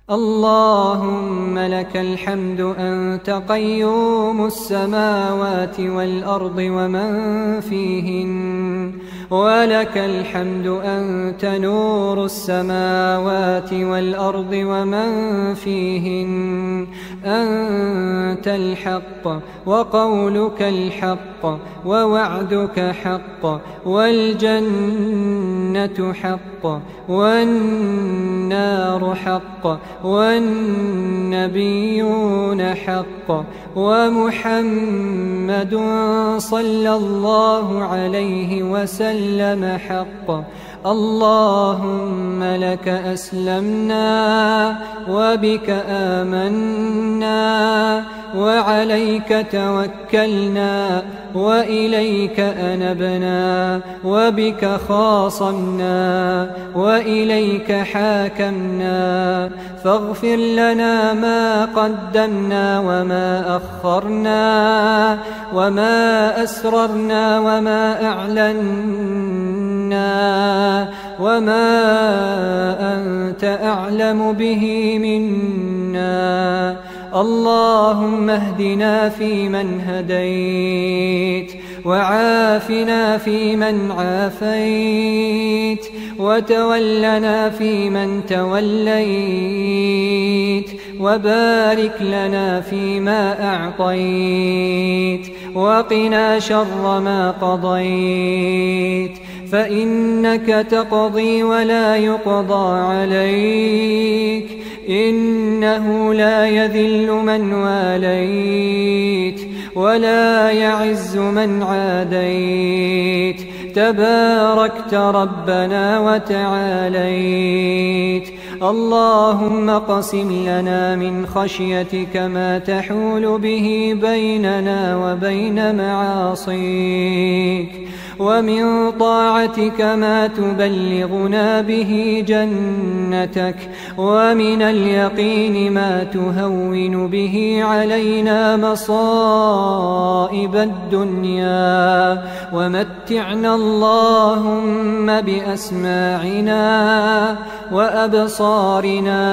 اللهم لك الحمد أنت قيوم السماوات والأرض ومن فيهن، ولك الحمد أنت نور السماوات والأرض ومن فيهن. أنت الحق وقولك الحق ووعدك حق والجنة حق والنار حق والنبيون حق ومحمد صلى الله عليه وسلم حق. اللهم لك أسلمنا وبك آمنا وعليك توكلنا وإليك أنبنا وبك خاصمنا وإليك حاكمنا، فاغفر لنا ما قدمنا وما أخرنا وما أسررنا وما أعلنا وما أنت أعلم به منا. اللهم اهدنا فيمن هديت، وعافنا فيمن عافيت، وتولنا فيمن توليت، وبارك لنا فيما أعطيت، وقنا شر ما قضيت، فإنك تقضي ولا يقضى عليك، إنه لا يذل من واليت ولا يعز من عاديت، تباركت ربنا وتعاليت. اللهم اقسم لنا من خشيتك ما تحول به بيننا وبين معاصيك، ومن طاعتك ما تبلغنا به جنتك، ومن اليقين ما تهون به علينا مصائب الدنيا، ومتعنا اللهم بأسماعنا وأبصارنا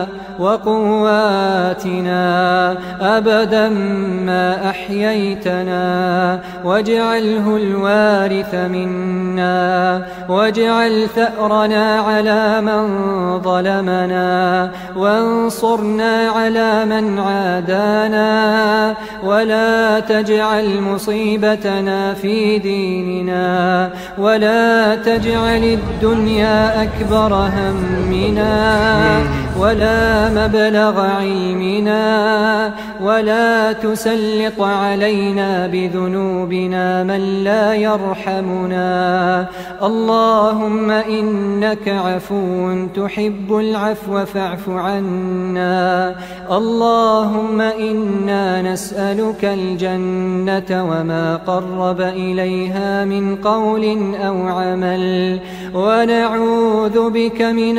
وقواتنا أبدا ما أحييتنا، واجعله الوارث منا، واجعل ثأرنا على من ظلمنا، وانصرنا على من عادانا، ولا تجعل مصيبتنا في ديننا، ولا تجعل الدنيا أكبر همنا ولا مبلغ علمنا، ولا تسلط علينا بذنوبنا من لا يرحمنا. اللهم إنك عفو تحب العفو فاعف عنا. اللهم إنا نسألك الجنة وما قرب إليها من قول أو عمل، ونعوذ بك من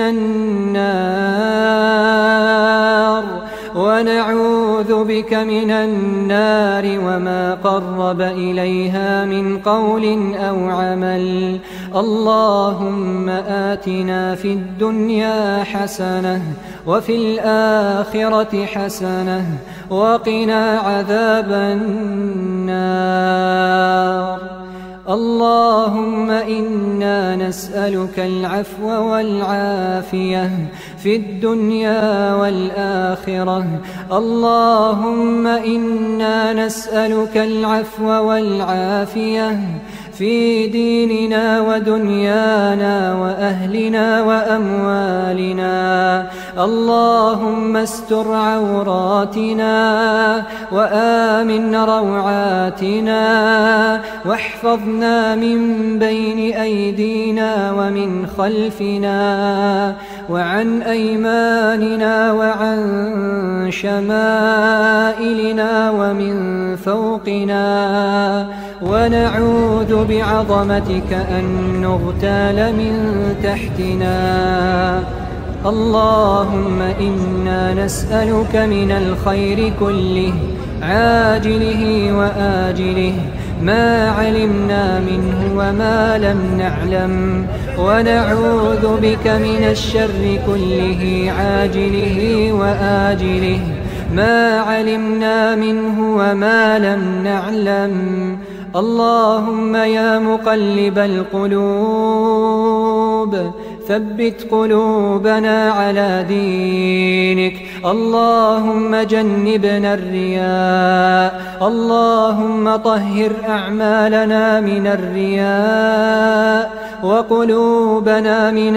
النار وما قرب إليها من قول أو عمل. اللهم آتنا في الدنيا حسنة وفي الآخرة حسنة وقنا عذاب النار. اللهم إنا نسألك العفو والعافية في الدنيا والآخرة. اللهم إنا نسألك العفو والعافية في ديننا ودنيانا وأهلنا وأموالنا. اللهم استر عوراتنا وآمن روعاتنا، واحفظنا من بين أيدينا ومن خلفنا وعن أيماننا وعن شمائلنا ومن فوقنا، ونعوذ بعظمتك أن نغتال من تحتنا. اللهم إنا نسألك من الخير كله عاجله وآجله ما علمنا منه وما لم نعلم، ونعوذ بك من الشر كله عاجله وآجله ما علمنا منه وما لم نعلم. اللهم يا مقلب القلوب ثبت قلوبنا على دينك. اللهم جنبنا الرياء، اللهم طهر أعمالنا من الرياء وقلوبنا من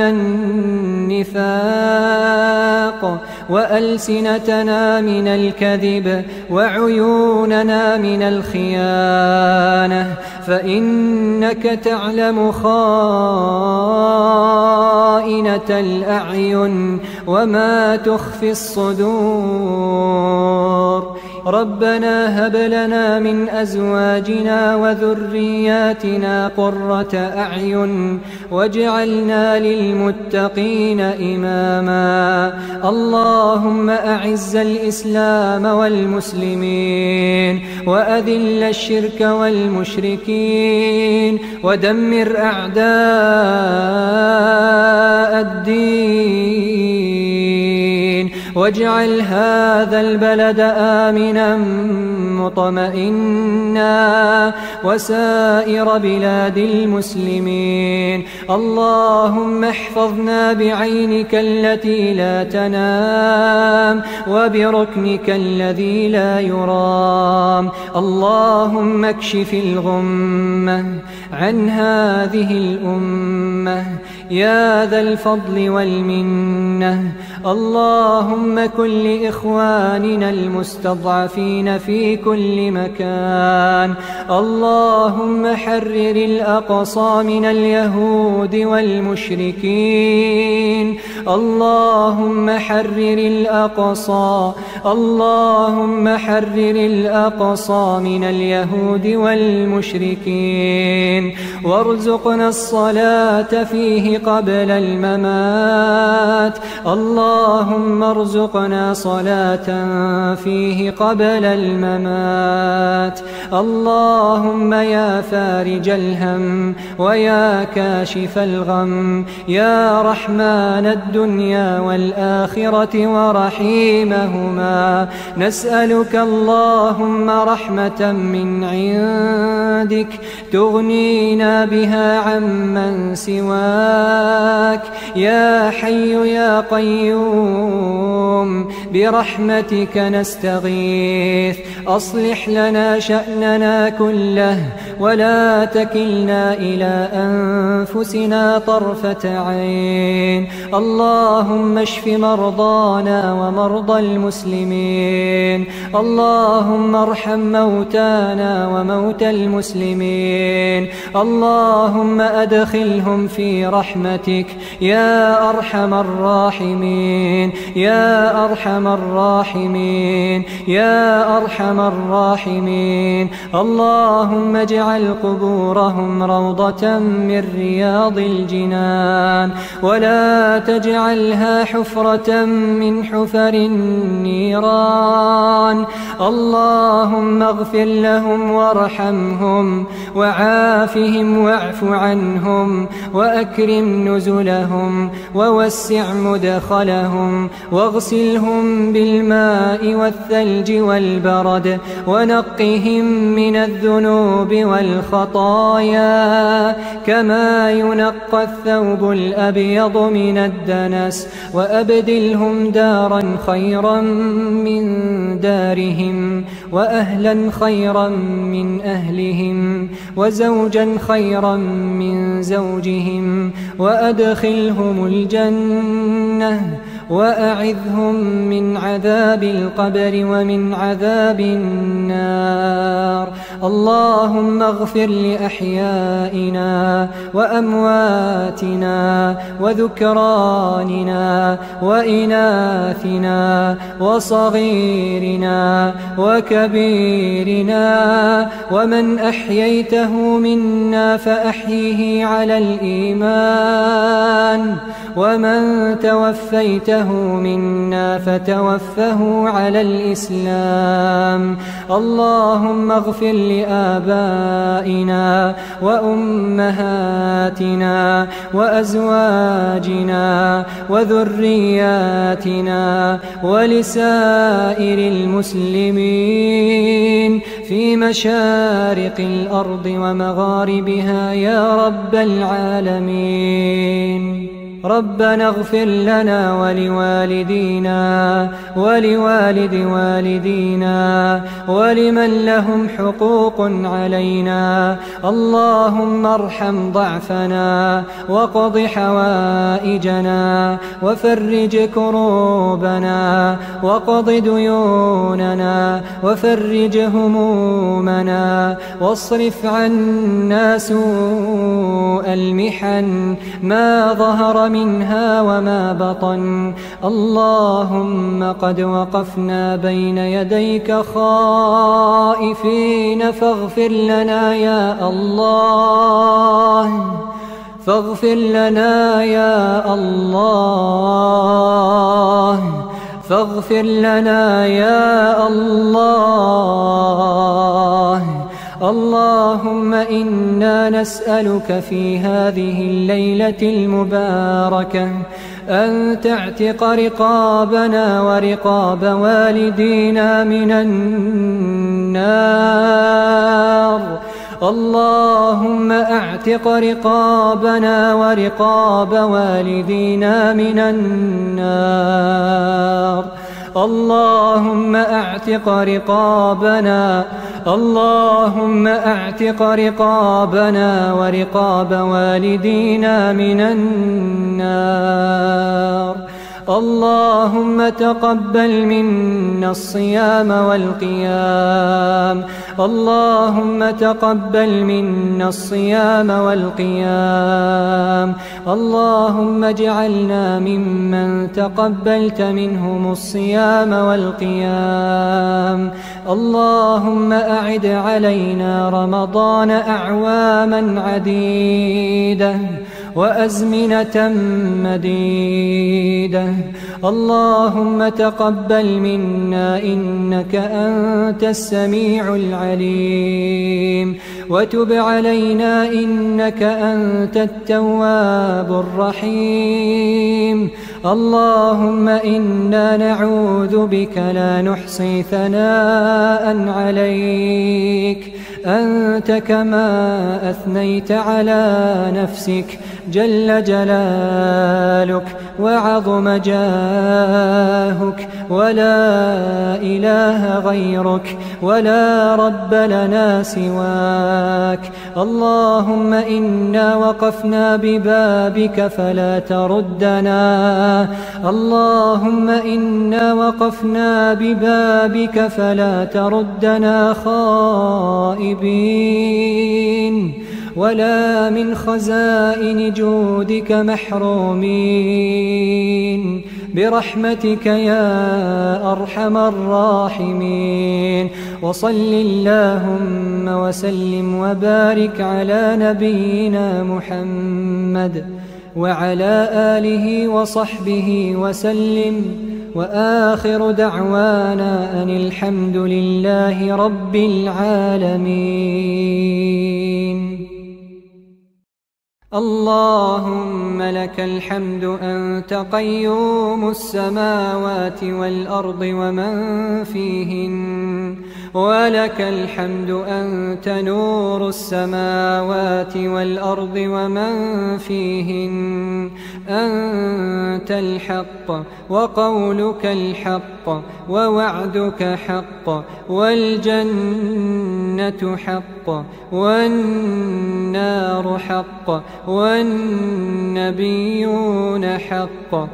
النفاق وألسنتنا من الكذب وعيوننا من الخيانة، فإنك تعلم خائنة الأعين وما تخفي الصدور. ربنا هب لنا من أزواجنا وذرياتنا قرة أعين واجعلنا للمتقين إماما. اللهم أعز الإسلام والمسلمين وأذل الشرك والمشركين ودمر أعداء الدين، واجعل هذا البلد آمنا مطمئنا وسائر بلاد المسلمين. اللهم احفظنا بعينك التي لا تنام وبركنك الذي لا يرام. اللهم اكشف الغمة عن هذه الأمة يا ذا الفضل والمنة. اللهم كن لإخواننا المستضعفين في كل مكان. اللهم حرر الأقصى من اليهود والمشركين. اللهم حرر الأقصى، اللهم حرر الأقصى من اليهود والمشركين، وارزقنا الصلاة فيه قبل الممات. اللهم ارزقنا صلاة فيه قبل الممات. اللهم يا فارج الهم ويا كاشف الغم يا رحمن الدنيا والآخرة ورحيمهما، نسألك اللهم رحمة من عندك تغنينا بها عمن سواك. يا حي يا قيوم برحمتك نستغيث، أصلح لنا شأننا كله ولا تكلنا إلى أنفسنا طرفة عين. اللهم اشف مرضانا ومرضى المسلمين. اللهم ارحم موتانا وموتى المسلمين. اللهم أدخلهم في رحمتك يا أرحم الراحمين يا أرحم الراحمين يا أرحم الراحمين. اللهم اجعل قبورهم روضة من رياض الجنان ولا تجعلها حفرة من حفر النيران. اللهم اغفر لهم وارحمهم وعافهم واعف عنهم وأكرم نزلهم ووسع مدخلهم واغسلهم بالماء والثلج والبرد ونقهم من الذنوب والخطايا كما ينقى الثوب الأبيض من الدنس، وأبدلهم دارا خيرا من دارهم وأهلا خيرا من أهلهم وزوجا خيرا من زوجهم، وأدخلهم الجنة وأعذهم من عذاب القبر ومن عذاب النار. اللهم اغفر لأحيائنا وأمواتنا وذكراننا وإناثنا وصغيرنا وكبيرنا، ومن أحييته منا فأحيه على الإيمان، ومن توفيته أحييته منا فتوفه على الإسلام. اللهم اغفر لآبائنا وأمهاتنا وأزواجنا وذرياتنا ولسائر المسلمين في مشارق الأرض ومغاربها يا رب العالمين. ربنا اغفر لنا ولوالدينا ولوالد والدينا ولمن لهم حقوق علينا. اللهم ارحم ضعفنا وقض حوائجنا وفرج كروبنا وقض ديوننا وفرج همومنا واصرف عنا سوء المحن ما ظهر منها وما بطن. اللهم قد وقفنا بين يديك خائفين فاغفر لنا يا الله، فاغفر لنا يا الله، فاغفر لنا يا الله. اللهم إنا نسألك في هذه الليلة المباركة أن تعتق رقابنا ورقاب والدينا من النار. اللهم اعتق رقابنا ورقاب والدينا من النار. اللهم اعتق رقابنا، اللهم اعتق رقابنا ورقاب والدينا من النار. اللهم تقبل منا الصيام والقيام، اللهم تقبل منا الصيام والقيام. اللهم اجعلنا ممن تقبلت منهم الصيام والقيام. اللهم أعد علينا رمضان أعواما عديدة وأزمنة مديدة. اللهم تقبل منا إنك أنت السميع العليم، وتب علينا إنك أنت التواب الرحيم. اللهم إنا نعوذ بك لا نحصي ثناء عليك، أنت كما أثنيت على نفسك جل جلالك وعظم جاهك، ولا إله غيرك ولا رب لنا سواك. اللهم إنا وقفنا ببابك فلا تردنا، اللهم إنا وقفنا ببابك فلا تردنا خائبين ولا من خزائن جودك محرومين، برحمتك يا أرحم الراحمين. وصل اللهم وسلم وبارك على نبينا محمد وعلى آله وصحبه وسلم، وآخر دعوانا أن الحمد لله رب العالمين. اللهم لك الحمد أنت قيوم السماوات والأرض ومن فيهن، ولك الحمد أنت نور السماوات والأرض ومن فيهن. أنت الحق وقولك الحق ووعدك حق، والجنة حق والنار حق والنبيون حق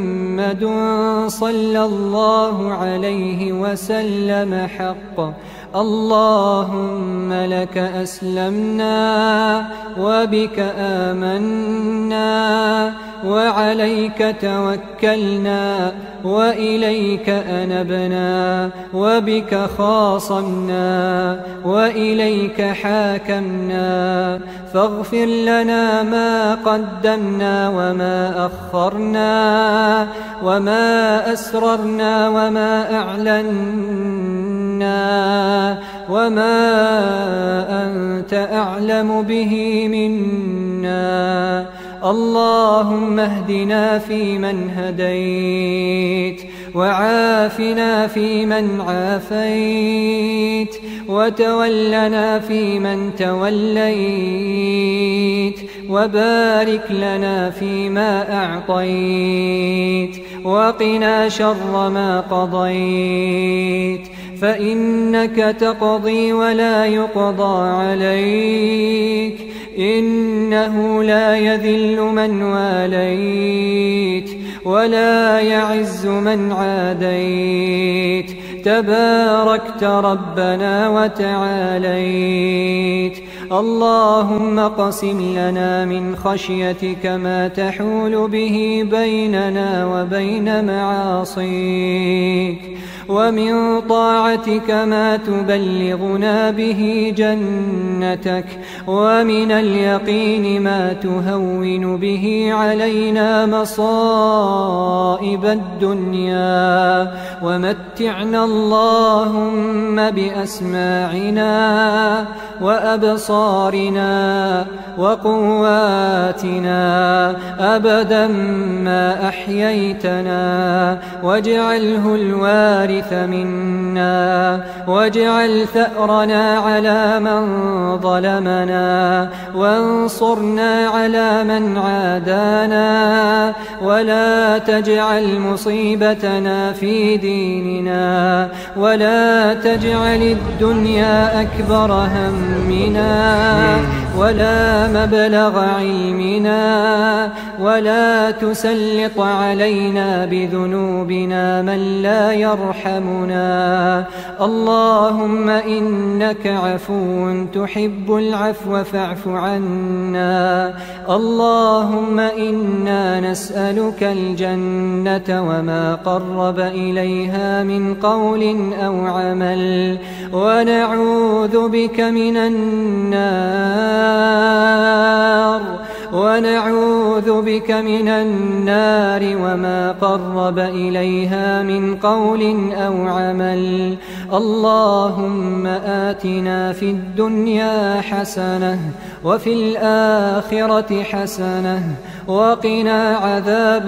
ومحمد صلى الله عليه وسلم حق. اللهم لك أسلمنا وبك آمنا وعليك توكلنا وإليك أنبنا وبك خاصمنا وإليك حاكمنا فاغفر لنا ما قدمنا وما أخرنا وما أسررنا وما أعلنا وما أنت أعلم به منا. اللهم اهدنا فيمن هديت وعافنا فيمن عافيت وتولنا فيمن توليت وبارك لنا فيما أعطيت وقنا شر ما قضيت فإنك تقضي ولا يقضى عليك إنه لا يذل من واليت ولا يعز من عاديت تباركت ربنا وتعاليت. اللهم اقسم لنا من خشيتك ما تحول به بيننا وبين معاصيك ومن طاعتك ما تبلغنا به جنتك ومن اليقين ما تهون به علينا مصائب الدنيا ومتعنا اللهم بأسماعنا وأبصارنا وقواتنا أبدا ما أحييتنا واجعله الوارث منا واجعل ثأرنا على من ظلمنا وانصرنا على من عادانا ولا تجعل مصيبتنا في ديننا ولا تجعل الدنيا أكبر همنا ولا مبلغ علمنا ولا تسلط علينا بذنوبنا من لا يرحمنا. اللهم إنك عفو تحب العفو فاعف عنا. اللهم إنا نسألك الجنة وما قرب إليها من قول أو عمل ونعوذ بك من النار وما قرب إليها من قول أو عمل. اللهم آتنا في الدنيا حسنة وفي الآخرة حسنة وقنا عذاب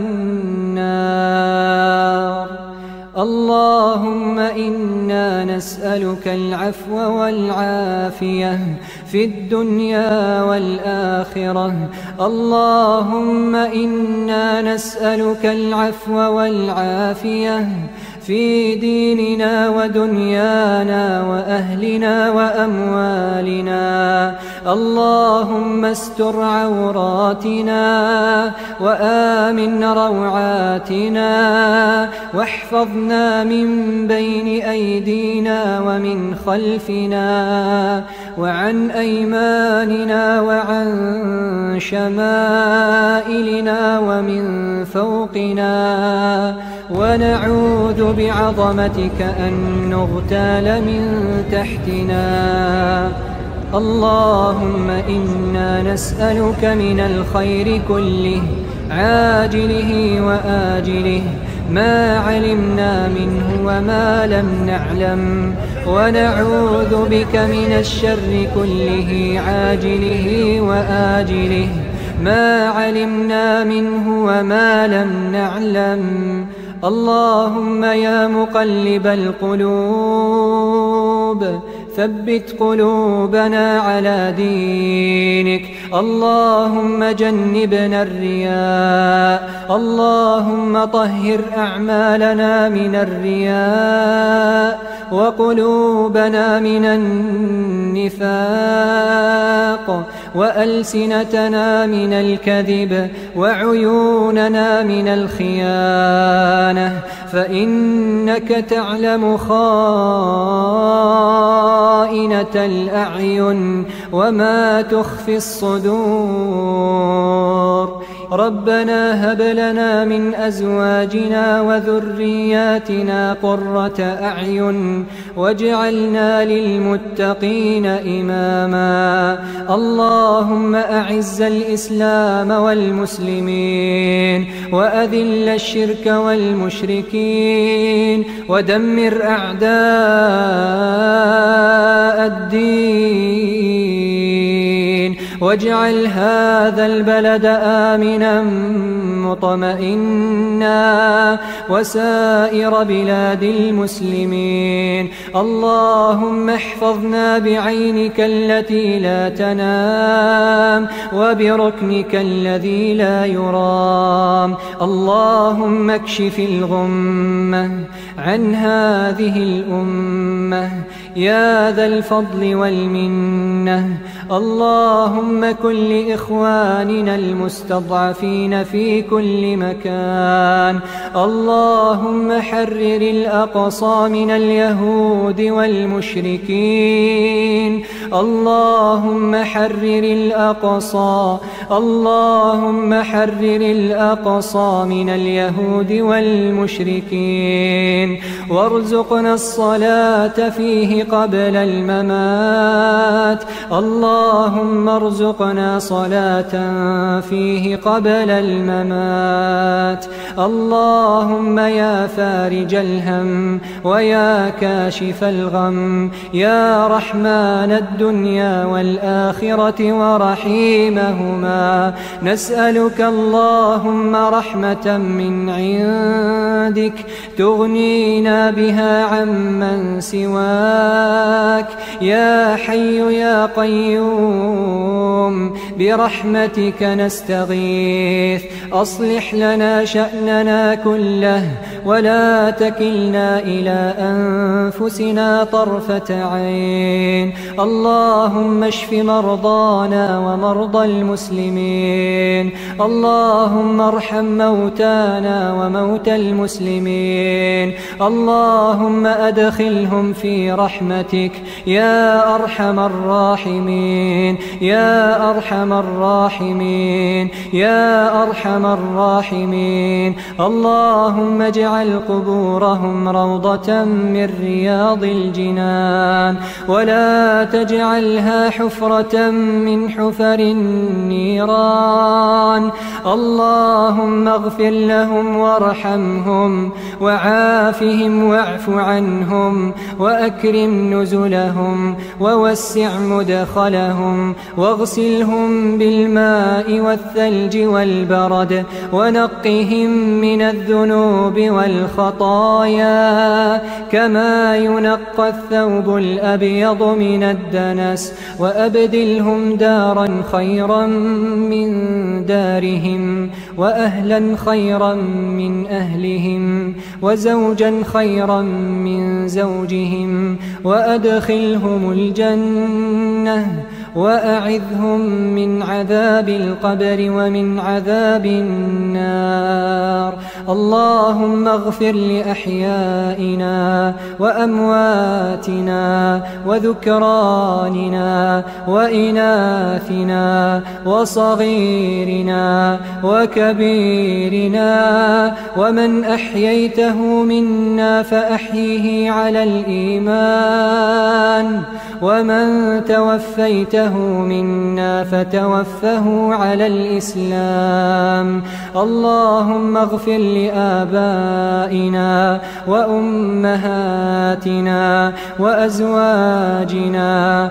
النار. اللهم إنا نسألك العفو والعافية في الدنيا والآخرة. اللهم إنا نسألك العفو والعافية في ديننا ودنيانا وأهلنا وأموالنا. اللهم استر عوراتنا وآمن روعاتنا واحفظنا من بين أيدينا ومن خلفنا وعن أيماننا وعن شمائلنا ومن فوقنا ونعوذ بعظمتك أن نغتال من تحتنا. اللهم إنا نسألك من الخير كله عاجله وآجله ما علمنا منه وما لم نعلم ونعوذ بك من الشر كله عاجله وآجله ما علمنا منه وما لم نعلم. اللهم يا مقلب القلوب ثبت قلوبنا على دينك. اللهم جنبنا الرياء. اللهم طهر أعمالنا من الرياء وقلوبنا من النفاق وألسنتنا من الكذب وعيوننا من الخيانة سبحانه فإنك تعلم خائنة الأعين وما تخفي الصدور. ربنا هب لنا من أزواجنا وذرياتنا قرة أعين واجعلنا للمتقين إماما. اللهم أعز الإسلام والمسلمين وأذل الشرك والمشركين ودمر أعداء الدين واجعل هذا البلد آمنا مطمئنا وسائر بلاد المسلمين. اللهم احفظنا بعينك التي لا تنام وبركنك الذي لا يرام. اللهم اكشف الغمة عن هذه الأمة يا ذا الفضل والمنة. اللهم كن لإخواننا المستضعفين في كل مكان. اللهم حرر الأقصى من اليهود والمشركين. اللهم حرر الأقصى. اللهم حرر الأقصى من اليهود والمشركين وارزقنا الصلاة فيه قبل الممات. اللهم ارزقنا صلاة فيه قبل الممات. اللهم يا فارج الهم ويا كاشف الغم يا رحمن الدنيا والآخرة ورحيمهما نسألك اللهم رحمة من عندك تغنينا بها عمن سواك يا حي يا قيوم برحمتك نستغيث. أصلح لنا شأننا كله ولا تكلنا إلى أنفسنا طرفة عين. اللهم اشف مرضانا ومرضى المسلمين. اللهم ارحم موتانا وموتى المسلمين. اللهم أدخلهم في رحمتك يا أرحم الراحمين يا أرحم الراحمين يا أرحم الراحمين. اللهم اجعل قبورهم روضة من رياض الجنان ولا تجعلها حفرة من حفر النيران. اللهم اغفر لهم وارحمهم وعافهم واعف عنهم وأكرم نزلهم ووسع مدخلهم واغسلهم بالماء والثلج والبرد ونقهم من الذنوب والخطايا كما ينقى الثوب الأبيض من الدنس. وأبدلهم دارا خيرا من دارهم وأهلا خيرا من أهلهم وزوجا خيرا من زوجهم وأدخلهم الجنة وأعذهم من عذاب القبر ومن عذاب النار. اللهم اغفر لأحيائنا وأمواتنا وذكراننا وإناثنا وصغيرنا وكبيرنا ومن أحييته منا فأحيه على الإيمان ومن توفيته منا فتوفه على الإسلام. اللهم اغفر لآبائنا وأمهاتنا وأزواجنا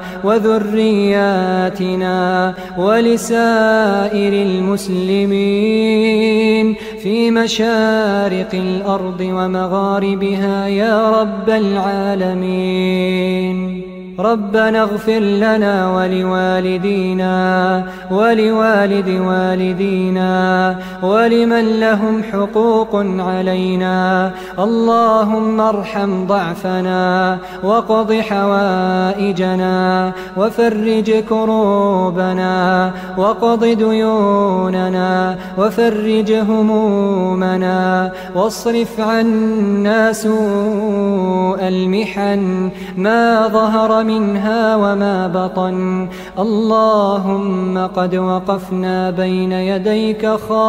وذرياتنا ولسائر المسلمين في مشارق الأرض ومغاربها يا رب العالمين. ربنا اغفر لنا ولوالدينا ولوالد والدينا ولمن لهم حقوق علينا. اللهم ارحم ضعفنا واقض حوائجنا وفرج كروبنا واقض ديوننا وفرج همومنا واصرف عنا سوء المحن ما ظهر منها وما بطن. اللهم قد وقفنا بين يديك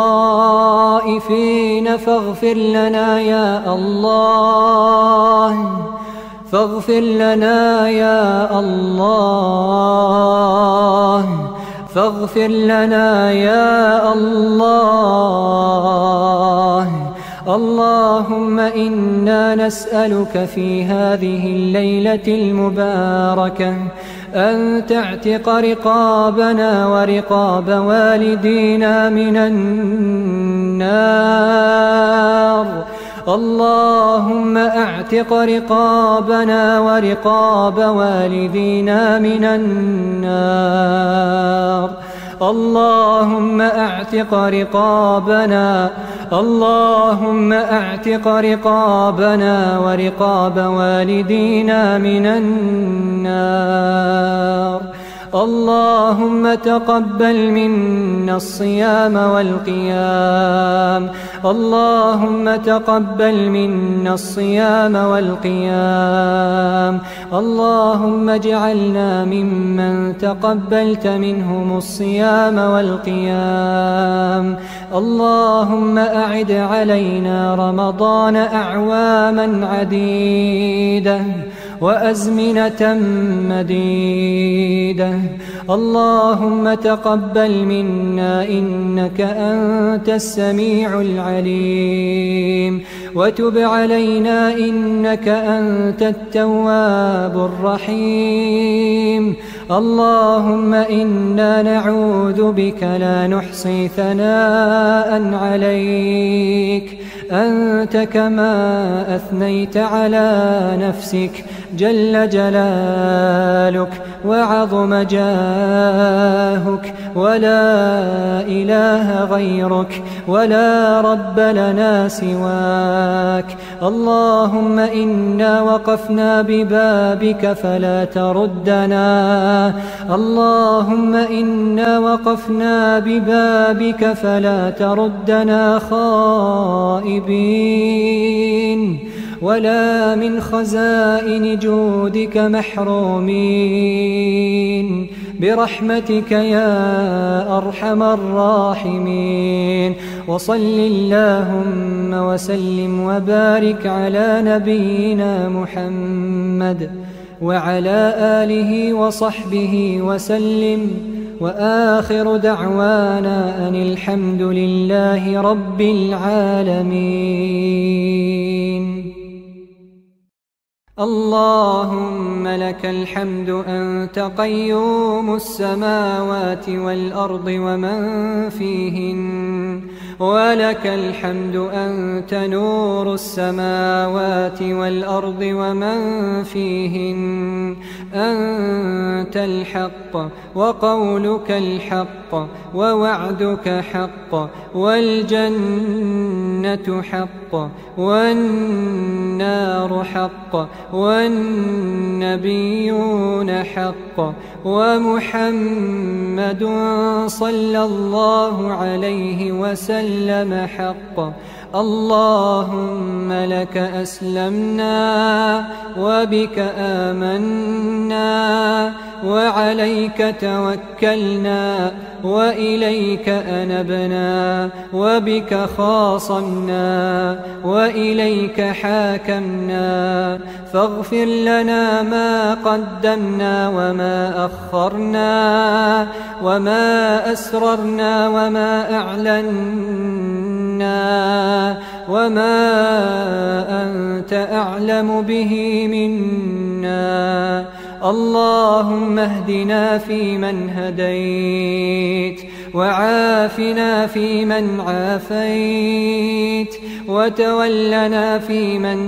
خائفين فاغفر لنا يا الله، فاغفر لنا يا الله، فاغفر لنا يا الله. اللهم إنا نسألك في هذه الليلة المباركة أن تعتق رقابنا ورقاب والدينا من النار. اللهم اعتق رقابنا ورقاب والدينا من النار. اللهم اعتق رقابنا، اللهم اعتق رقابنا ورقاب والدينا من النار. اللهم تقبل منا الصيام والقيام، اللهم تقبل منا الصيام والقيام. اللهم اجعلنا ممن تقبلت منهم الصيام والقيام. اللهم أعد علينا رمضان أعواما عديدة وأزمنة مديدة. اللهم تقبل منا إنك أنت السميع العليم، وتب علينا إنك أنت التواب الرحيم. اللهم إنا نعوذ بك لا نحصي ثناء عليك أنت كما أثنيت على نفسك جل جلالك وعظم جاهك، ولا إله غيرك ولا رب لنا سواك. اللهم إنا وقفنا ببابك فلا تردنا، اللهم إنا وقفنا ببابك فلا تردنا خائبين ولا من خزائن جودك محرومين، برحمتك يا أرحم الراحمين. وصل اللهم وسلم وبارك على نبينا محمد وعلى آله وصحبه وسلم، وآخر دعوانا أن الحمد لله رب العالمين. اللهم لك الحمد أنت قيوم السماوات والأرض ومن فيهن، ولك الحمد أنت نور السماوات والأرض ومن فيهن. أنت الحق وقولك الحق ووعدك حق، والجنة حق والنار حق والنبيون حق ومحمد صلى الله عليه وسلم حق. اللهم لك أسلمنا وبك آمنا وعليك توكلنا وإليك أنبنا وبك خاصمنا وإليك حاكمنا. فاغفر لنا ما قدمنا وما أخرنا وما أسررنا وما أعلنا وما أنت أعلم به منا. اللهم اهدنا فيمن هديت وعافنا فيمن عافيت، وتولنا فيمن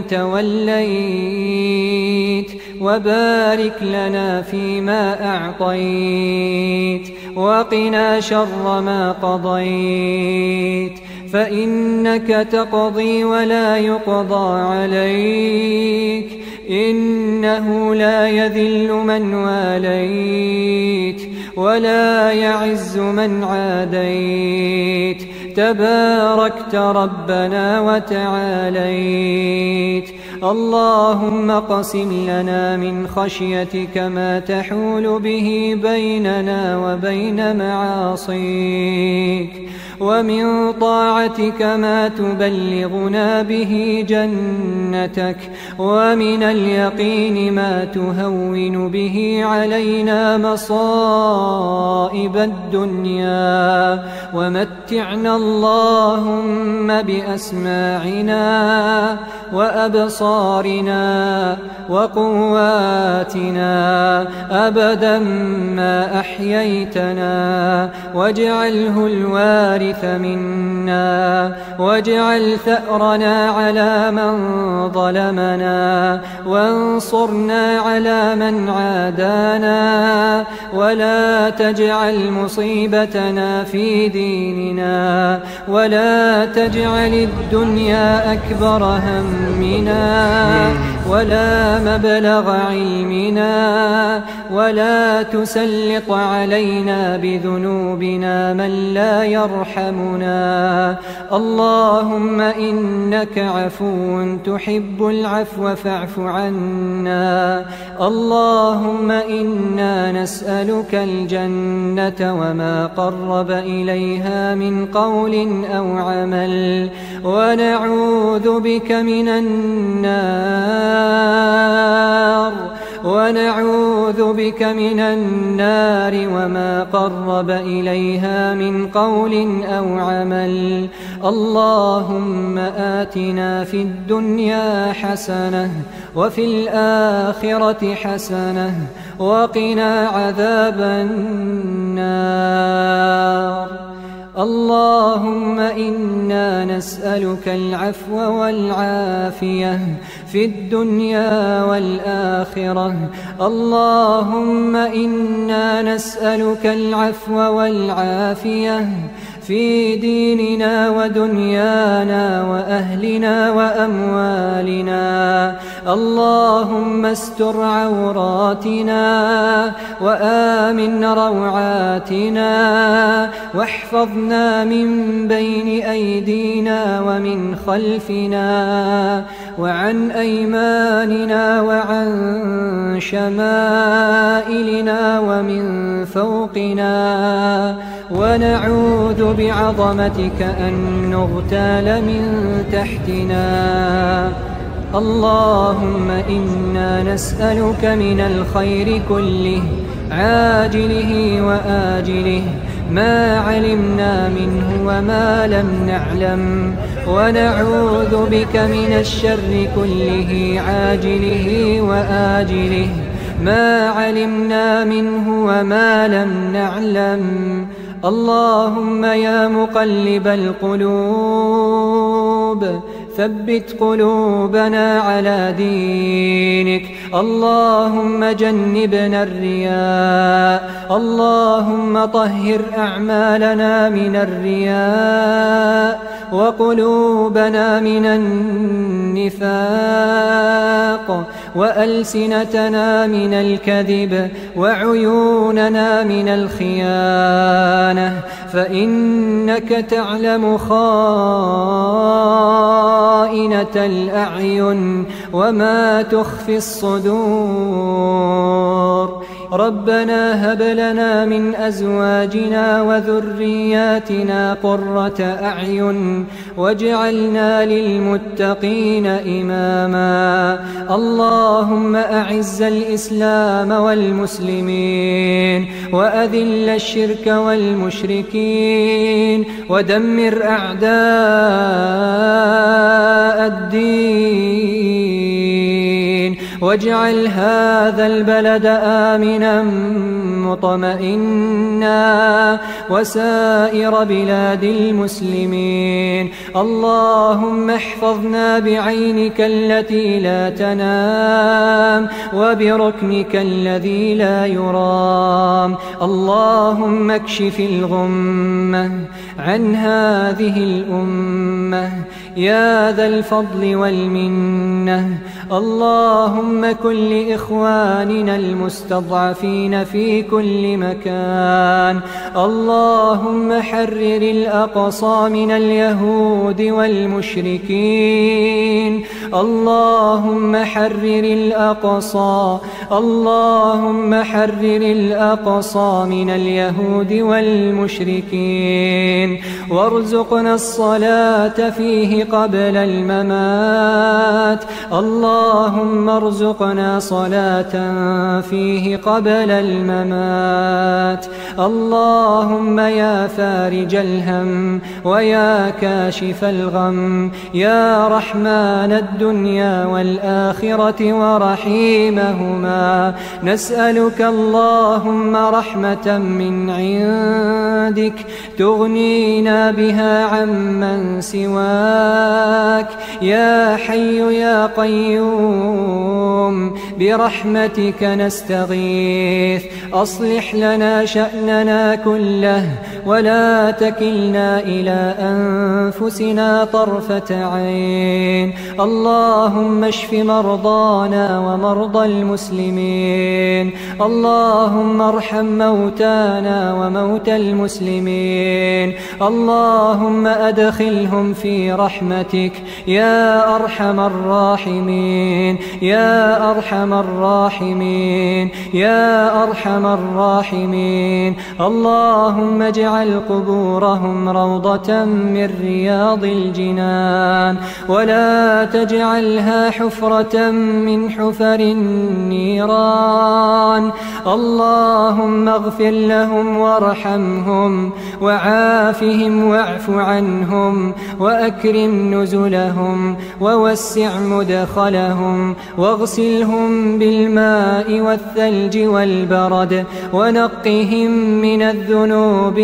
توليت، وبارك لنا فيما أعطيت، وقنا شر ما قضيت، فإنك تقضي ولا يقضى عليك، إنه لا يذل من واليت ولا يعز من عاديت، تباركت ربنا وتعاليت. اللهم اقسم لنا من خشيتك ما تحول به بيننا وبين معاصيك، ومن طاعتك ما تبلغنا به جنتك، ومن اليقين ما تهون به علينا مصائب الدنيا، ومتعنا اللهم بأسماعنا وأبصارنا وقواتنا أبدا ما أحييتنا، واجعله الوارث منا، واجعل ثأرنا على من ظلمنا، وانصرنا على من عادانا، ولا تجعل مصيبتنا في ديننا، ولا تجعل الدنيا أكبر همنا ولا مبلغ علمنا، ولا تسلط علينا بذنوبنا من لا يرحمنا. اللهم إنك عفو تحب العفو فاعف عنا. اللهم إنا نسألك الجنة وما قرب إليها من قول أو عمل، ونعوذ بك من النار وما قرب إليها من قول أو عمل. اللهم آتنا في الدنيا حسنة وفي الآخرة حسنة وقنا عذاب النار. اللهم إنا نسألك العفو والعافية في الدنيا والآخرة. اللهم إنا نسألك العفو والعافية في ديننا ودنيانا وأهلنا وأموالنا. اللهم استر عوراتنا وآمن روعاتنا، واحفظنا من بين أيدينا ومن خلفنا وعن أيماننا وعن شمائلنا ومن فوقنا، ونعوذ بعظمتك أن نغتال من تحتنا. اللهم إنا نسألك من الخير كله عاجله وآجله ما علمنا منه وما لم نعلم، ونعوذ بك من الشر كله عاجله وآجله ما علمنا منه وما لم نعلم. اللهم يا مقلب القلوب ثبت قلوبنا على دينك. اللهم جنبنا الرياء، اللهم طهر أعمالنا من الرياء، وقلوبنا من النفاق، وألسنتنا من الكذب، وعيوننا من الخيانة، فإنك تعلم خائنة الأعين وما تخفي الصدور. ربنا هب لنا من أزواجنا وذرياتنا قرة أعين واجعلنا للمتقين إماما. اللهم أعز الإسلام والمسلمين، وأذل الشرك والمشركين، ودمر أعداء الدين، واجعل هذا البلد آمنا مطمئنا وسائر بلاد المسلمين. اللهم احفظنا بعينك التي لا تنام وبركنك الذي لا يرام. اللهم اكشف الغمة عن هذه الأمة يا ذا الفضل والمنة. اللهم كن لإخواننا المستضعفين في كل مكان. اللهم حرر الأقصى من اليهود والمشركين. اللهم حرر الأقصى، اللهم حرر الأقصى من اليهود والمشركين، وارزقنا الصلاة فيه قبل الممات. اللهم ارزقنا صلاة فيه قبل الممات. اللهم يا فارج الهم ويا كاشف الغم، يا رحمن الدنيا والآخرة ورحيمهما، نسألك اللهم رحمة من عندك تغنينا بها عمن سواك. يا حي يا قيوم برحمتك نستغيث، أصلح لنا شأننا كله ولا تكلنا إلى أنفسنا طرفة عين. اللهم اشف مرضانا ومرضى المسلمين. اللهم ارحم موتانا وموتى المسلمين. اللهم أدخلهم في رحمتك يا أرحم الراحمين، يا أرحم الراحمين، يا أرحم الراحمين. اللهم اجعل قبورهم روضة من رياض الجنان، ولا تجعلها حفرة من حفر النيران. اللهم اغفر لهم وارحمهم وعافهم واعف عنهم وأكرم نزلهم ووسع مدخلهم، واغسلهم بالماء والثلج والبرد، ونقهم من الذنوب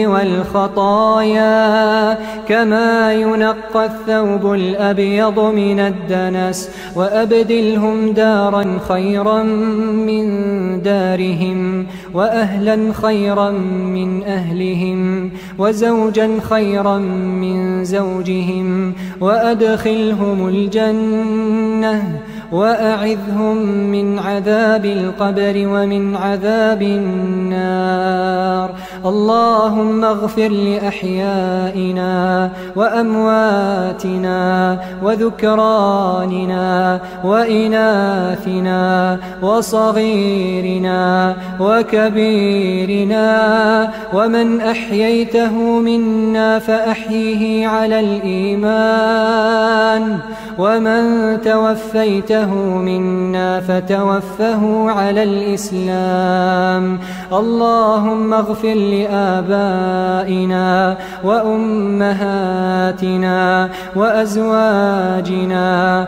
والخطايا كما ينقى الثوب الأبيض من الدنس، وأبدلهم دارا خيرا من دارهم، وأهلا خيرا من أهلهم، وزوجا خيرا من زوجهم، وأدخلهم الجنة، وأعذهم من عذاب القبر ومن عذاب النار. اللهم اغفر لأحيائنا وأمواتنا وذكراننا وإناثنا وصغيرنا وكبيرنا، ومن أحييته منا فأحيه على الإيمان، ومن توفيته منا فتوفه على الإسلام. اللهم اغفر لآبائنا وأمهاتنا وأزواجنا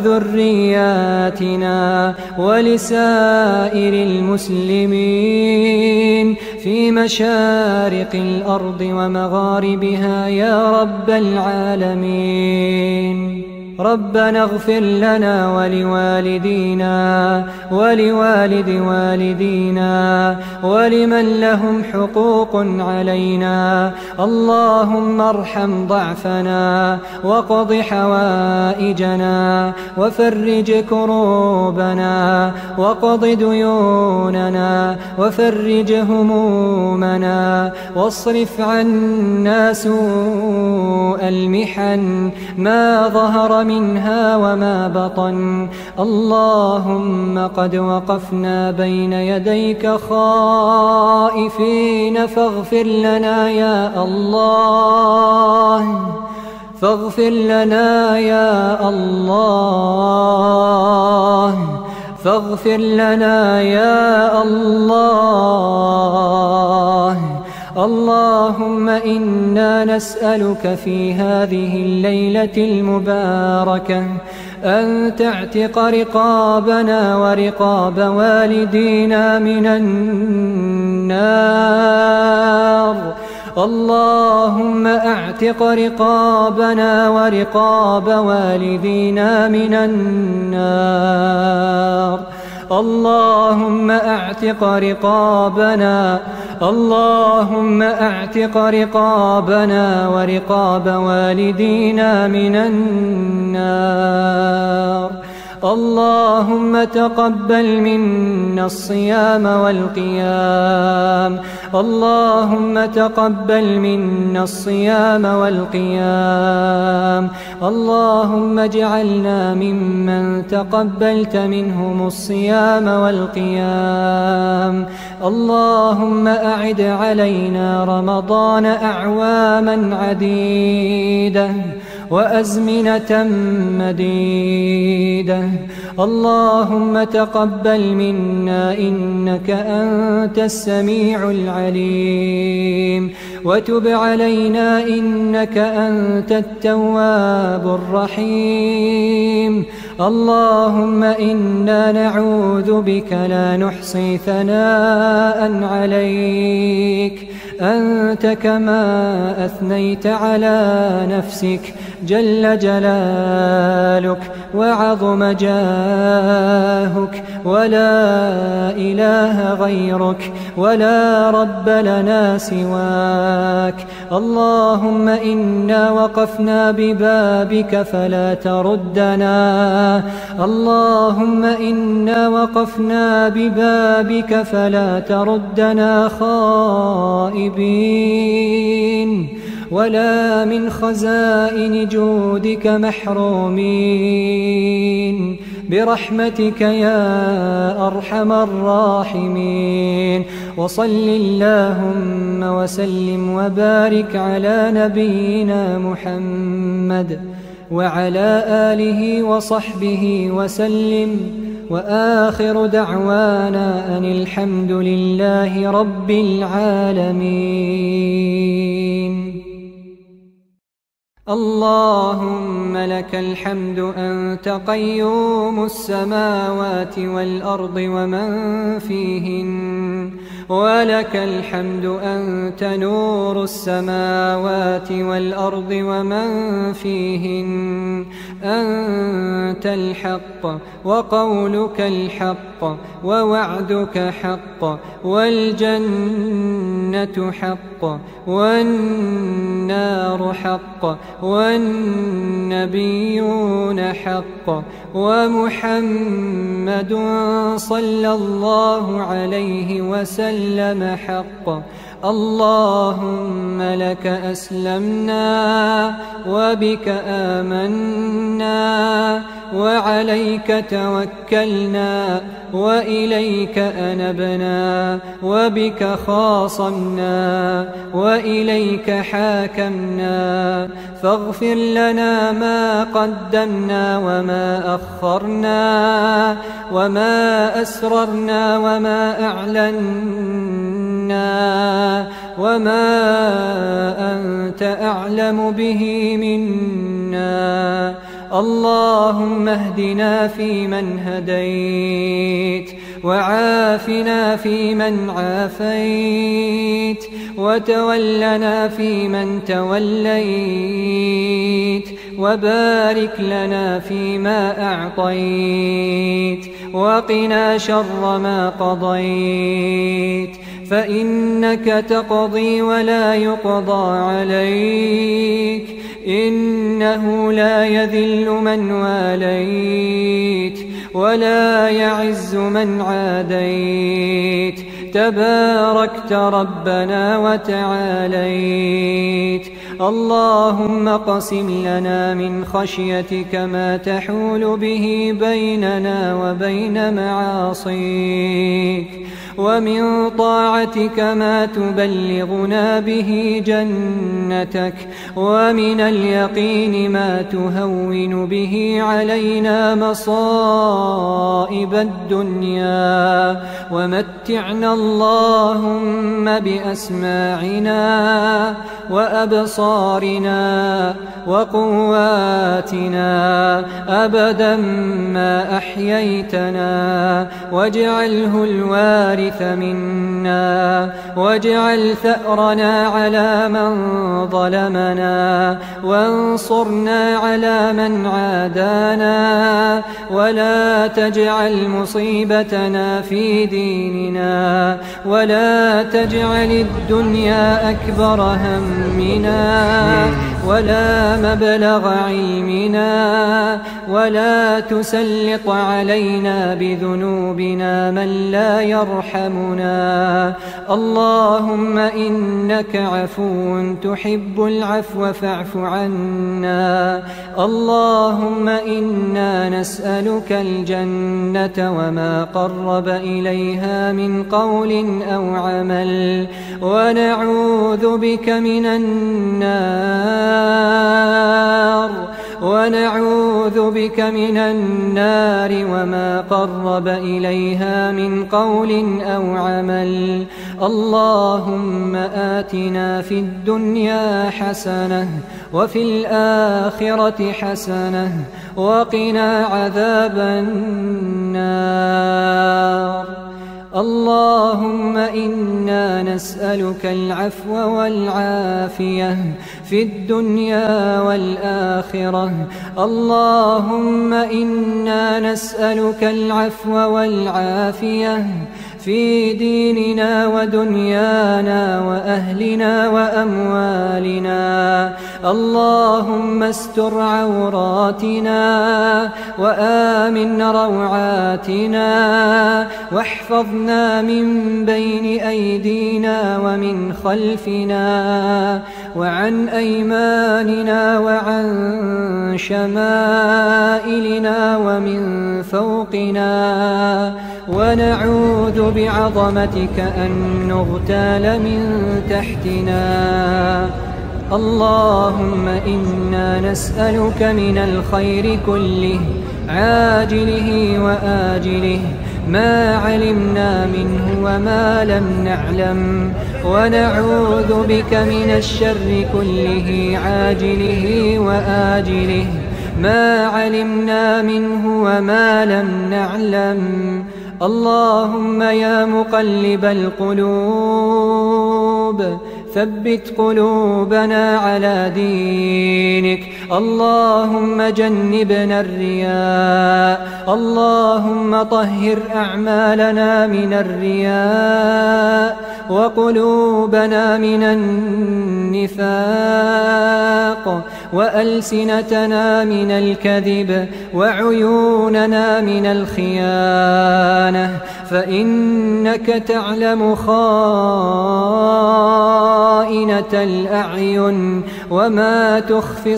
وذرياتنا ولسائر المسلمين في مشارق الأرض ومغاربها يا رب العالمين. ربنا اغفر لنا ولوالدينا ولوالد والدينا ولمن لهم حقوق علينا. اللهم ارحم ضعفنا وقض حوائجنا وفرج كروبنا وقض ديوننا وفرج همومنا، واصرف عنا سوء المحن ما ظهر منها وما بطن. اللهم قد وقفنا بين يديك خائفين فاغفر لنا يا الله، فاغفر لنا يا الله، فاغفر لنا يا الله. اللهم إنا نسألك في هذه الليلة المباركة أن تعتق رقابنا ورقاب والدينا من النار. اللهم اعتق رقابنا ورقاب والدينا من النار. اللهم اعتق رقابنا، اللهم اعتق رقابنا ورقاب والدينا من النار. اللهم تقبل منا الصيام والقيام، اللهم تقبل منا الصيام والقيام. اللهم اجعلنا ممن تقبلت منهم الصيام والقيام. اللهم أعد علينا رمضان أعواما عديدة وأزمنة مديدة. اللهم تقبل منا إنك أنت السميع العليم، وتب علينا إنك أنت التواب الرحيم. اللهم إنا نعوذ بك لا نحصي ثناء عليك، أنت كما أثنيت على نفسك جل جلالك وعظم جاهك، ولا إله غيرك ولا رب لنا سواك. اللهم إنا وقفنا ببابك فلا تردنا، اللهم إنا وقفنا ببابك فلا تردنا خائبين، ولا من خزائن جودك محرومين، برحمتك يا أرحم الراحمين. وصل اللهم وسلم وبارك على نبينا محمد وعلى آله وصحبه وسلم، وآخر دعوانا أن الحمد لله رب العالمين. اللهم لك الحمد أنت قيوم السماوات والأرض ومن فيهن، ولك الحمد أنت نور السماوات والأرض ومن فيهن. أنت الحق وقولك الحق ووعدك حق، والجنة حق والنار حق والنبيون حق ومحمد صلى الله عليه وسلم حق. اللهم لك أسلمنا وبك آمنا وعليك توكلنا وإليك أنبنا وبك خاصمنا وإليك حاكمنا. فاغفر لنا ما قدمنا وما أخرنا وما أسررنا وما أعلنا وما أنت أعلم به منا. اللهم اهدنا فيمن هديت، وعافنا فيمن عافيت، وتولنا فيمن توليت، وبارك لنا فيما أعطيت، وقنا شر ما قضيت، فإنك تقضي ولا يقضى عليك، إنه لا يذل من واليت ولا يعز من عاديت. تباركت ربنا وتعاليت. اللهم اقسم لنا من خشيتك ما تحول به بيننا وبين معاصيك، ومن طاعتك ما تبلغنا به جنتك، ومن اليقين ما تهون به علينا مصائب الدنيا، ومتعنا اللهم بأسماعنا وأبصارنا وقواتنا أبدا ما أحييتنا، واجعله الوارث منا، واجعل ثأرنا على من ظلمنا، وانصرنا على من عادانا، ولا تجعل مصيبتنا في ديننا، ولا تجعل الدنيا أكبر همنا ولا مبلغ علمنا، ولا تسلط علينا بذنوبنا من لا يرحمنا. اللهم إنك عفو تحب العفو فاعف عنا. اللهم إنا نسألك الجنة وما قرب إليها من قول أو عمل، ونعوذ بك من النار وما قرب إليها من قول أو عمل. اللهم آتنا في الدنيا حسنة وفي الآخرة حسنة وقنا عذاب النار. اللهم إنا نسألك العفو والعافية في الدنيا والآخرة. اللهم إنا نسألك العفو والعافية في ديننا ودنيانا وأهلنا وأموالنا. اللهم استر عوراتنا وآمن روعاتنا، واحفظنا من بين أيدينا ومن خلفنا وعن أيماننا وعن شمائلنا ومن فوقنا، ونعوذ بعظمتك أن نغتال من تحتنا. اللهم إنا نسألك من الخير كله عاجله وآجله ما علمنا منه وما لم نعلم، ونعوذ بك من الشر كله عاجله وآجله ما علمنا منه وما لم نعلم. اللهم يا مقلب القلوب ثبت قلوبنا على دينك. اللهم جنبنا الرياء. اللهم طهر أعمالنا من الرياء وقلوبنا من النفاق، وألسنتنا من الكذب، وعيوننا من الخيانة، فإنك تعلم خائنة الأعين وما تخفي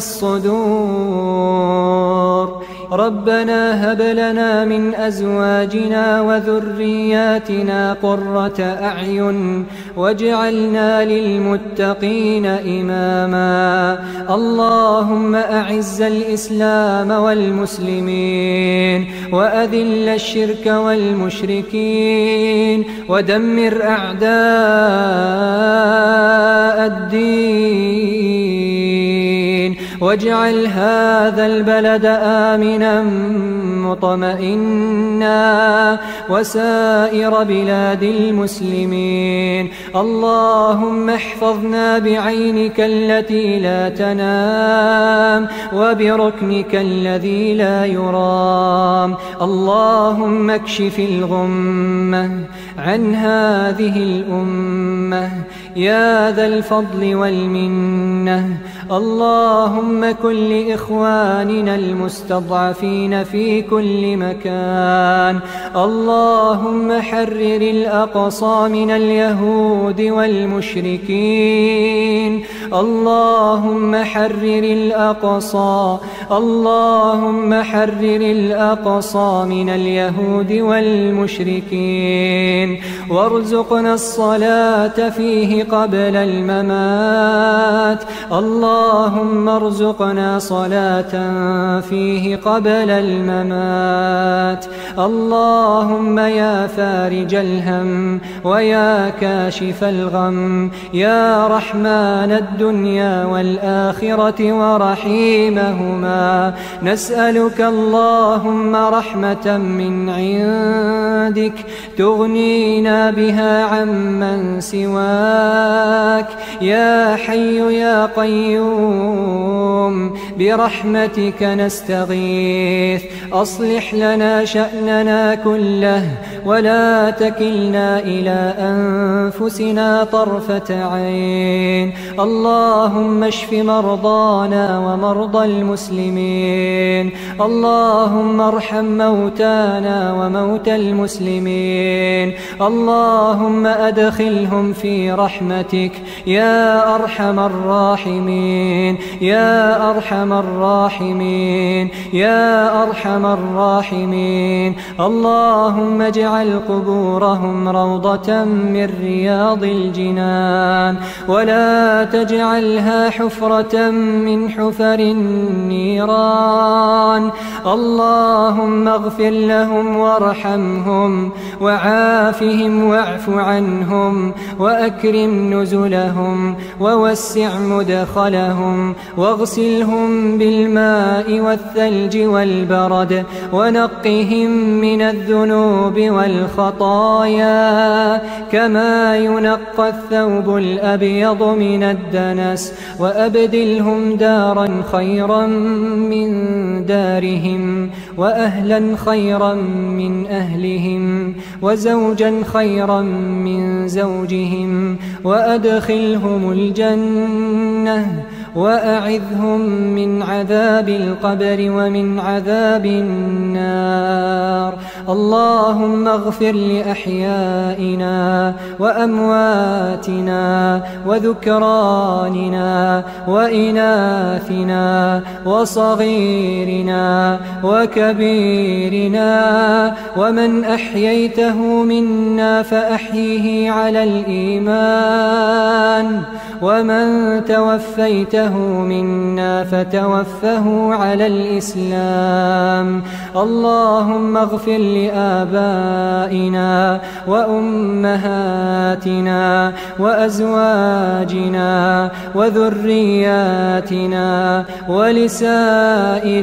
الصدور. ربنا هب لنا من أزواجنا وذرياتنا قرة أعين واجعلنا للمتقين إماما. اللهم أعز الإسلام والمسلمين، وأذل الشرك والمشركين، ودمر أعداء الدين، واجعل هذا البلد آمنا مطمئنا وسائر بلاد المسلمين. اللهم احفظنا بعينك التي لا تنام وبركنك الذي لا يرام. اللهم اكشف الغمة عن هذه الأمة يا ذا الفضل والمنة. اللهم اللهم كن لإخواننا المستضعفين في كل مكان. اللهم حرر الأقصى من اليهود والمشركين. اللهم حرر الأقصى، اللهم حرر الأقصى من اليهود والمشركين، وارزقنا الصلاة فيه قبل الممات. اللهم ارزقنا صلاة فيه قبل الممات. اللهم يا فارج الهم ويا كاشف الغم، يا رحمن الدنيا والآخرة ورحيمهما، نسألك اللهم رحمة من عندك تغنينا بها عمن سواك. يا حي يا قيوم برحمتك نستغيث، أصلح لنا شأننا كله ولا تكلنا إلى أنفسنا طرفة عين. اللهم اشف مرضانا ومرضى المسلمين. اللهم ارحم موتانا وموتى المسلمين. اللهم أدخلهم في رحمتك يا أرحم الراحمين، يا أرحم الراحمين، يا أرحم الراحمين. اللهم اجعل قبورهم روضة من رياض الجنان، ولا تجعلها حفرة من حفر النيران. اللهم اغفر لهم وارحمهم وعافهم واعف عنهم وأكرم نزلهم ووسع مدخلهم، واغسلهم بالماء والثلج والبرد، ونقهم من الذنوب والخطايا كما ينقى الثوب الأبيض من الدنس، وأبدلهم دارا خيرا من دارهم، وأهلا خيرا من أهلهم، وزوجا خيرا من زوجهم، وأدخلهم الجنة، وأعذهم من عذاب القبر ومن عذاب النار. اللهم اغفر لأحيائنا وأمواتنا وذكراننا وإناثنا وصغيرنا وكبيرنا، ومن أحييته منا فأحيه على الإيمان، ومن توفيته منا فتوفه على الإسلام. اللهم اغفر لآبائنا وأمهاتنا وأزواجنا وذرياتنا ولسائر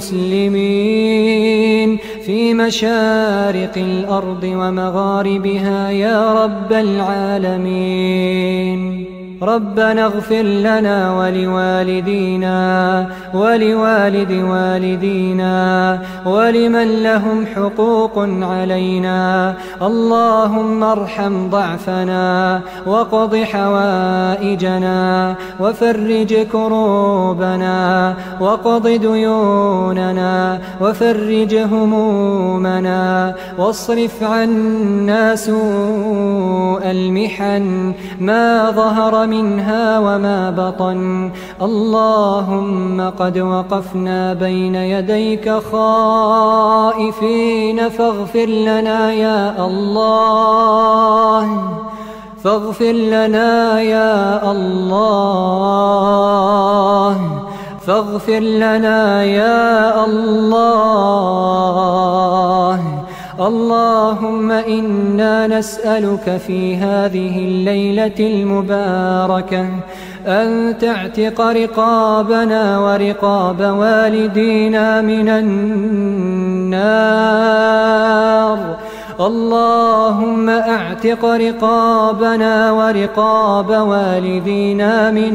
المسلمين في مشارق الأرض ومغاربها يا رب العالمين. ربنا اغفر لنا ولوالدينا ولوالد والدينا ولمن لهم حقوق علينا. اللهم ارحم ضعفنا وقض حوائجنا وفرج كروبنا وقض ديوننا وفرج همومنا، واصرف عنا سوء المحن ما ظهر منها وما بطن. اللهم قد وقفنا بين يديك خائفين فاغفر لنا يا الله، فاغفر لنا يا الله، فاغفر لنا يا الله. اللهم إنا نسألك في هذه الليلة المباركة أن تعتق رقابنا ورقاب والدينا من النار. اللهم اعتق رقابنا ورقاب والدينا من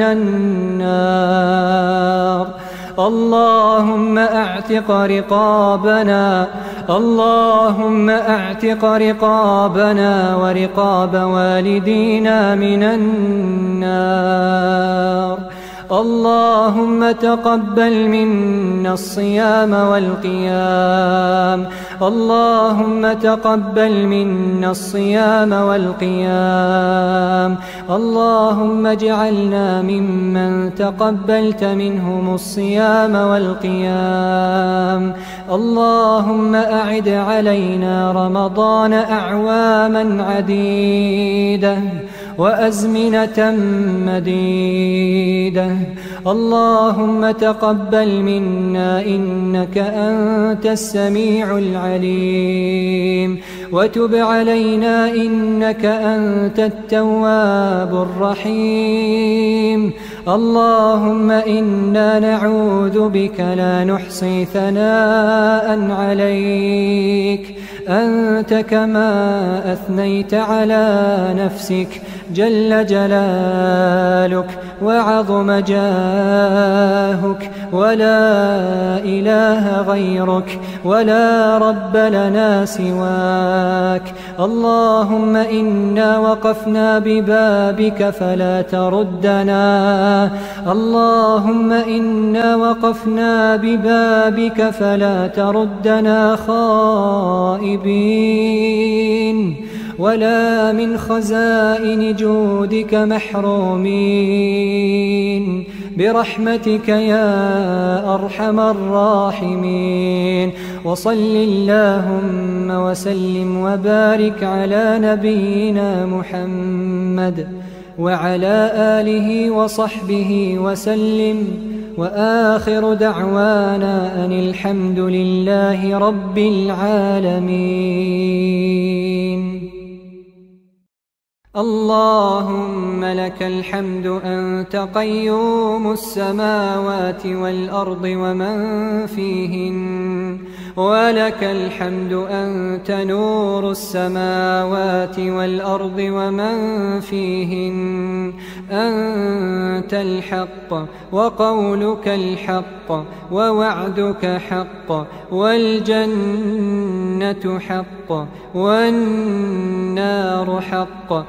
النار. اللهم اعتق رقابنا، اللهم اعتق رقابنا ورقاب والدينا من النار. اللهم تقبل منا الصيام والقيام. اللهم تقبل منا الصيام والقيام. اللهم اجعلنا ممن تقبلت منهم الصيام والقيام. اللهم أعد علينا رمضان أعواما عديدة وأزمنة مديدة. اللهم تقبل منا إنك أنت السميع العليم، وتب علينا إنك أنت التواب الرحيم. اللهم إنا نعوذ بك لا نحصي ثناء عليك أنت كما أثنيت على نفسك جل جلالك وعظم جاهك، ولا إله غيرك ولا رب لنا سواك. اللهم إنا وقفنا ببابك فلا تردنا. اللهم إنا وقفنا ببابك فلا تردنا خائبين، ولا من خزائن جودك محرومين، برحمتك يا أرحم الراحمين. وصل اللهم وسلم وبارك على نبينا محمد وعلى آله وصحبه وسلم، وآخر دعوانا أن الحمد لله رب العالمين. اللهم لك الحمد أنت قيوم السماوات والأرض ومن فيهن، ولك الحمد أنت نور السماوات والأرض ومن فيهن. أنت الحق وقولك الحق ووعدك حق، والجنة حق والنار حق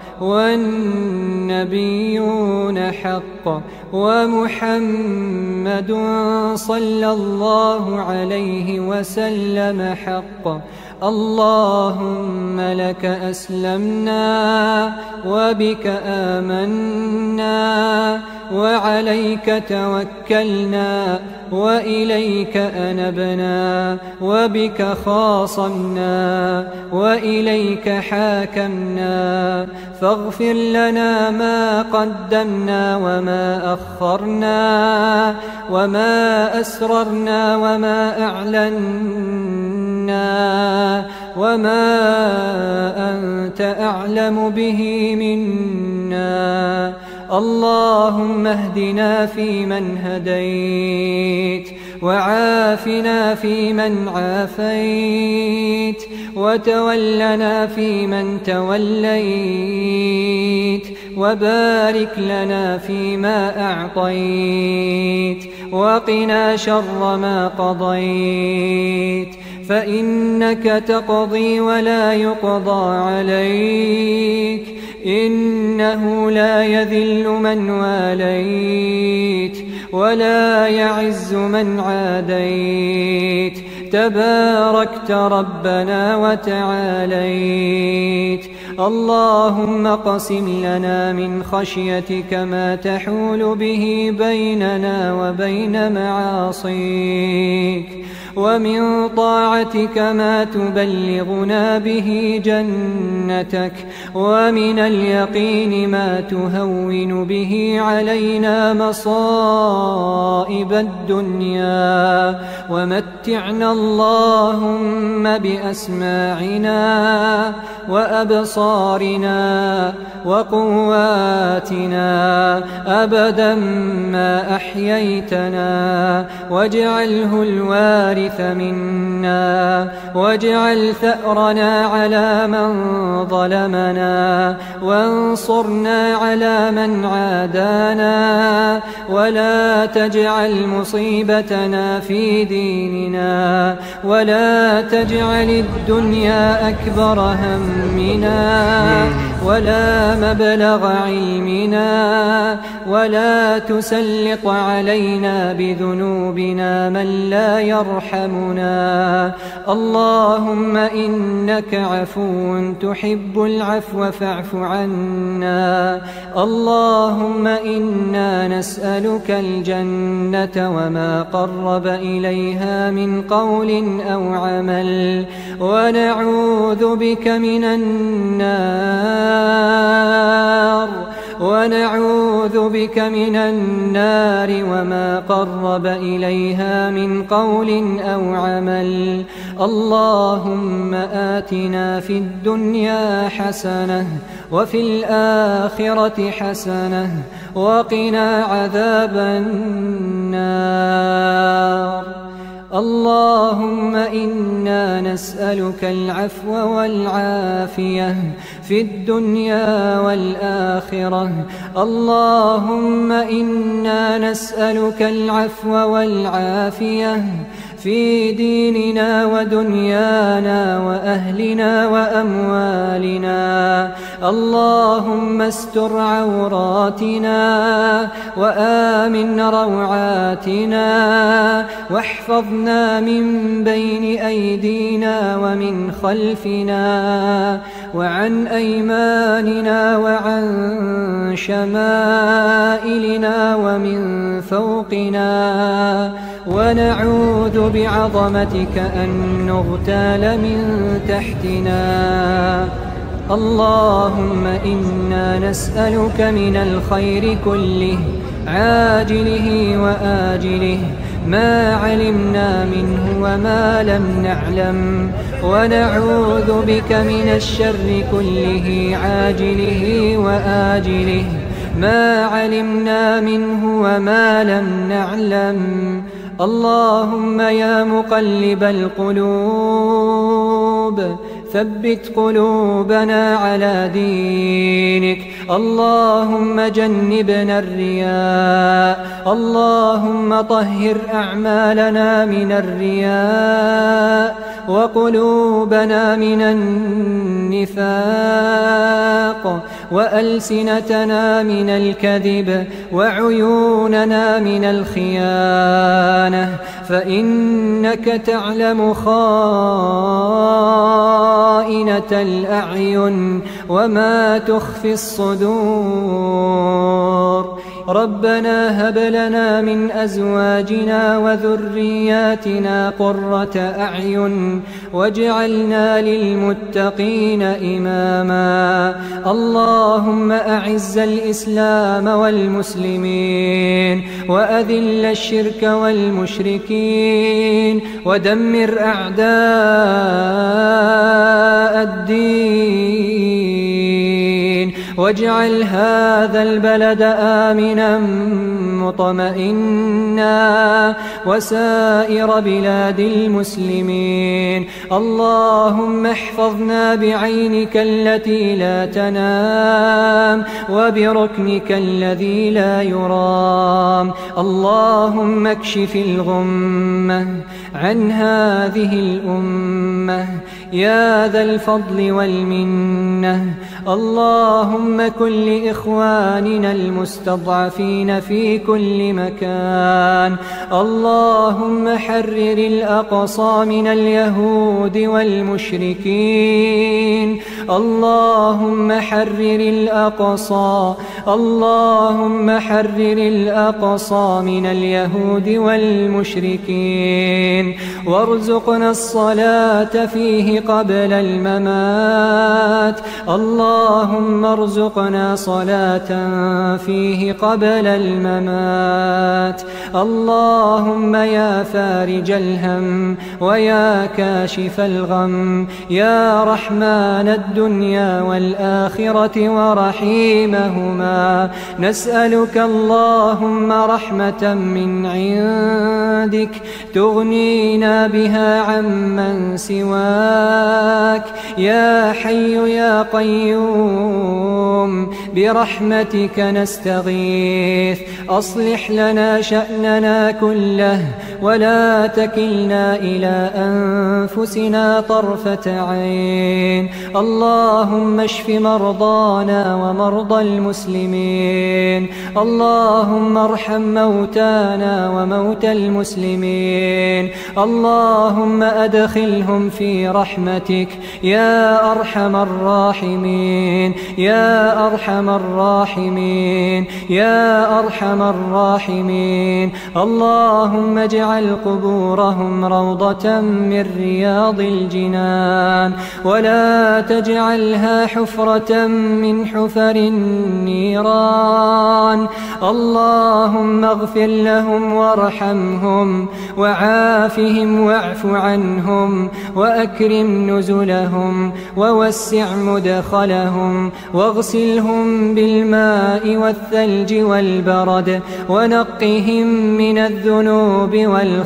والنبيون حق ومحمد صلى الله عليه وسلم حق. اللهم لك أسلمنا وبك آمنا وعليك توكلنا وإليك أنبنا وبك خاصمنا وإليك حاكمنا. فاغفر لنا ما قدمنا وما أخرنا وما أسررنا وما أعلنا وما أنت أعلم به منا. اللهم اهدنا فيمن هديت، وعافنا فيمن عافيت، وتولنا فيمن توليت، وبارك لنا فيما أعطيت، وقنا شر ما قضيت، فإنك تقضي ولا يقضى عليك، إنه لا يذل من واليت ولا يعز من عاديت. تباركت ربنا وتعاليت. اللهم اقسم لنا من خشيتك ما تحول به بيننا وبين معاصيك، ومن طاعتك ما تبلغنا به جنتك، ومن اليقين ما تهون به علينا مصائب الدنيا، ومتعنا اللهم بأسماعنا وأبصارنا وقواتنا أبدا ما أحييتنا، واجعله الوارث منا، واجعل ثأرنا على من ظلمنا، وانصرنا على من عادانا، ولا تجعل مصيبتنا في ديننا، ولا تجعل الدنيا أكبر همنا، ولا مبلغ علمنا، ولا تسلط علينا بذنوبنا من لا يرحمنا. اللهم إنك عفو تحب العفو فاعف عنا. اللهم إنا نسألك الجنة وما قرب إليها من قول أو عمل، ونعوذ بك من النار وما قرب إليها من قول أو عمل. اللهم آتنا في الدنيا حسنة وفي الآخرة حسنة وقنا عذاب النار. اللهم إنا نسألك العفو والعافية في الدنيا والآخرة. اللهم إنا نسألك العفو والعافية في ديننا ودنيانا وأهلنا وأموالنا. اللهم استر عوراتنا وآمن روعاتنا، واحفظنا من بين أيدينا ومن خلفنا وعن أيماننا وعن شمائلنا ومن فوقنا، ونعوذ بعظمتك أن نغتال من تحتنا. اللهم إنا نسألك من الخير كله عاجله وآجله ما علمنا منه وما لم نعلم، ونعوذ بك من الشر كله عاجله وآجله ما علمنا منه وما لم نعلم. اللهم يا مقلب القلوب ثبت قلوبنا على دينك. اللهم جنبنا الرياء. اللهم طهر أعمالنا من الرياء وقلوبنا من النفاق وألسنتنا من الكذب وعيوننا من الخيانة، فإنك تعلم خائنة الأعين وما تخفي الصدور. ربنا هب لنا من أزواجنا وذرياتنا قرة أعين واجعلنا للمتقين إماما. اللهم أعز الإسلام والمسلمين وأذل الشرك والمشركين ودمر أعداء الدين، واجعل هذا البلد آمنا مطمئنا وسائر بلاد المسلمين. اللهم احفظنا بعينك التي لا تنام وبركنك الذي لا يرام. اللهم اكشف الغمة عن هذه الأمة يا ذا الفضل والمنة. اللهم كن لإخواننا المستضعفين في كل مكان. اللهم حرر الأقصى من اليهود والمشركين. اللهم حرر الأقصى. اللهم حرر الأقصى من اليهود والمشركين، وارزقنا الصلاة فيه قبل الممات. اللهم ارزقنا صلاة فيه قبل الممات. اللهم يا فارج الهم ويا كاشف الغم، يا رحمن الدنيا والآخرة ورحيمهما، نسألك اللهم رحمة من عندك تغنينا بها عمن سواك، دعاك يا حي يا قيوم برحمتك نستغيث أصلح لنا شأننا كله ولا تكلنا إلى أنفسنا طرفة عين. اللهم اشف مرضانا ومرضى المسلمين، اللهم ارحم موتانا وموتى المسلمين، اللهم أدخلهم في رحمتك يا أرحم الراحمين يا أرحم الراحمين يا أرحم الراحمين. اللهم اجعل قبورهم روضة من رياض الجنان ولا تجعلها حفرة من حفر النيران. اللهم اغفر لهم وارحمهم وعافهم واعف عنهم وأكرم نزلهم ووسع مدخلهم واغسلهم بالماء والثلج والبرد ونقهم من الذنوب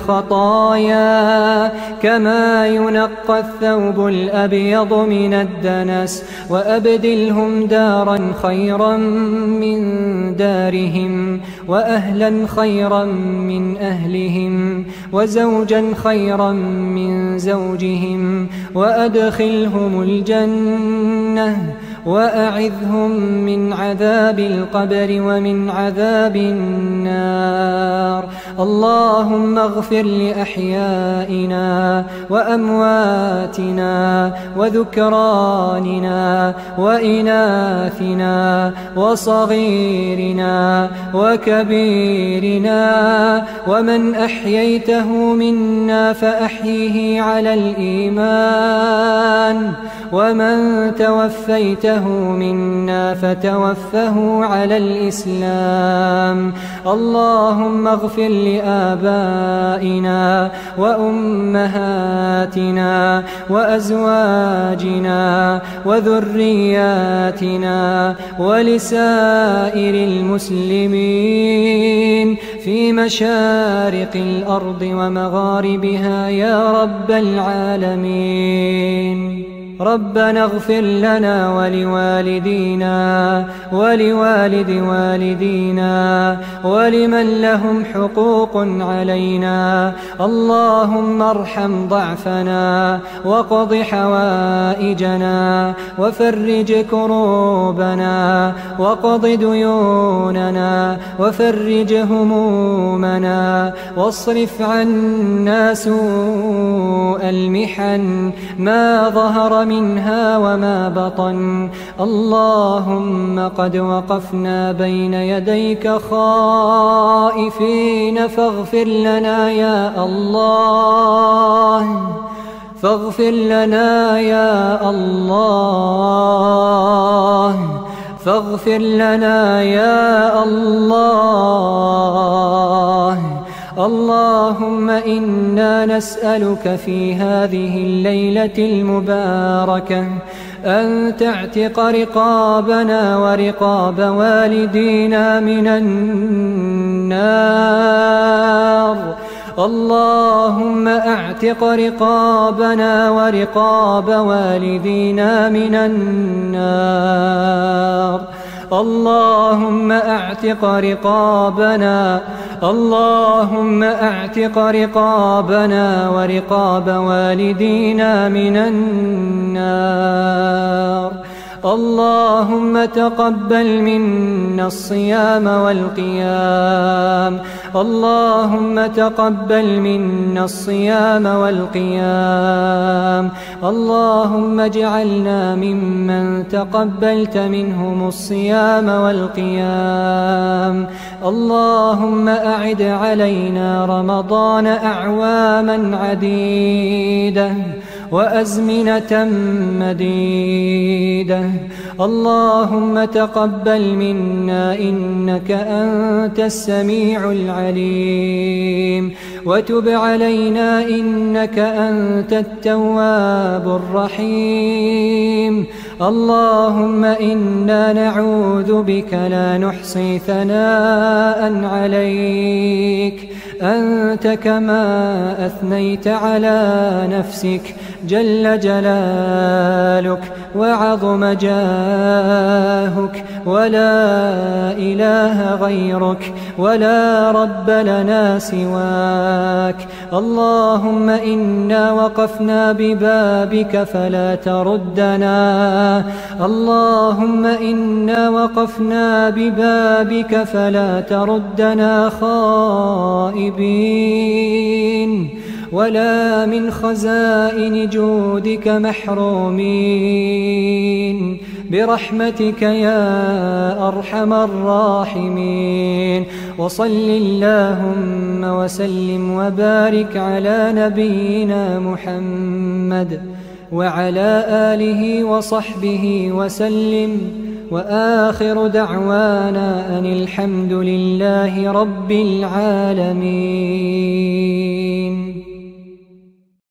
والخطايا كما ينقى الثوب الأبيض من الدنس، وأبدلهم دارا خيرا من دارهم وأهلا خيرا من أهلهم وزوجا خيرا من زوجهم، وأدخلهم الجنة وأعذهم من عذاب القبر ومن عذاب النار. اللهم اغفر لأحيائنا وأمواتنا وذكراننا وإناثنا وصغيرنا وكبيرنا، ومن أحييته منا فأحيه على الإيمان، ومن توفيته منا فتوفه على الإسلام. اللهم اغفر لآبائنا وأمهاتنا وأزواجنا وذرياتنا ولسائر المسلمين في مشارق الأرض ومغاربها يا رب العالمين. ربنا اغفر لنا ولوالدينا ولوالد والدينا ولمن لهم حقوق علينا. اللهم ارحم ضعفنا وقض حوائجنا وفرج كروبنا وقض ديوننا وفرج همومنا واصرف عنا سوء المحن ما ظهر منها وما بطن. اللهم قد وقفنا بين يديك خائفين فاغفر لنا يا الله، فاغفر لنا يا الله، فاغفر لنا يا الله. اللهم إنا نسألك في هذه الليلة المباركة أن تعتق رقابنا ورقاب والدينا من النار. اللهم اعتق رقابنا ورقاب والدينا من النار. اللهم اعتق رقابنا، اللهم اعتق رقابنا ورقاب والدينا من النار. اللهم تقبل منا الصيام والقيام، اللهم تقبل منا الصيام والقيام. اللهم اجعلنا ممن تقبلت منهم الصيام والقيام. اللهم أعد علينا رمضان أعواما عديدة وأزمنة مديدة. اللهم تقبل منا إنك أنت السميع العليم، وتب علينا إنك أنت التواب الرحيم. اللهم إنا نعوذ بك لا نحصي ثناء عليك، أنت كما أثنيت على نفسك. جل جلالك وعظم جاهك، ولا إله غيرك ولا رب لنا سواك. اللهم إنا وقفنا ببابك فلا تردنا، اللهم إنا وقفنا ببابك فلا تردنا خائبين، ولا من خزائن جودك محرومين، برحمتك يا أرحم الراحمين. وصل اللهم وسلم وبارك على نبينا محمد وعلى آله وصحبه وسلم، وآخر دعوانا أن الحمد لله رب العالمين.